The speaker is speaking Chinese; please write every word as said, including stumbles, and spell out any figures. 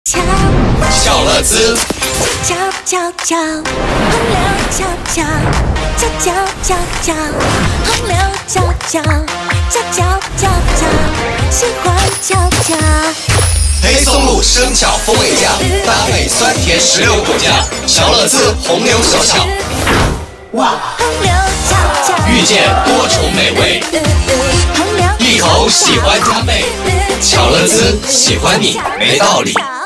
小乐滋， 搅搅搅，红柳搅搅，搅搅搅搅，红柳搅搅，搅搅搅搅，喜欢搅搅。 黑松露生巧风味酱，搭配酸甜石榴果酱，小乐滋红柳手巧。哇！ 红柳搅搅， 遇见多重美味，一口喜欢加倍。小乐滋，喜欢你没道理。